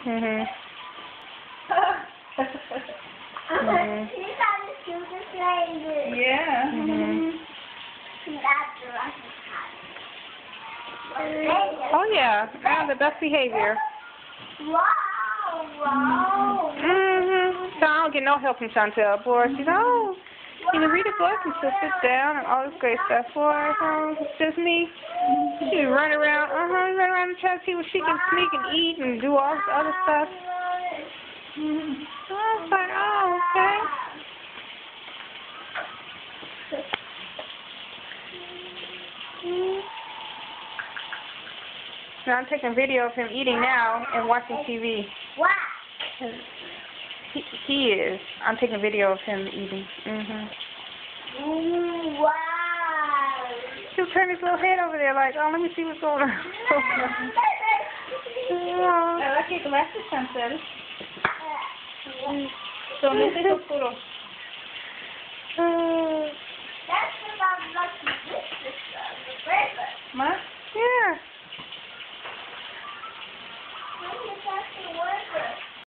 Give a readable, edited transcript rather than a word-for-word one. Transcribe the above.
Mhm. Mhm. He's on the cutest lady. Yeah. Mhm. That's the Russian Oh yeah, the best behavior. Wow. Mhm. So I don't get no help from Chantel. Boy, she's can you read a book and she'll sit down and all this great stuff. Boy, it's just me. She run around, run around and try to see what she can sneak and eat and do all this other stuff. So I was like, oh, okay. Now I'm taking video of him eating now and watching TV. Wow. He is. I'm taking video of him eating. Wow. He'll turn his little head over there like, oh, let me see what's going on. I like your glasses, Chantel. Son lentes oscuros. That's about lucky. This is the ¿Más? Yeah.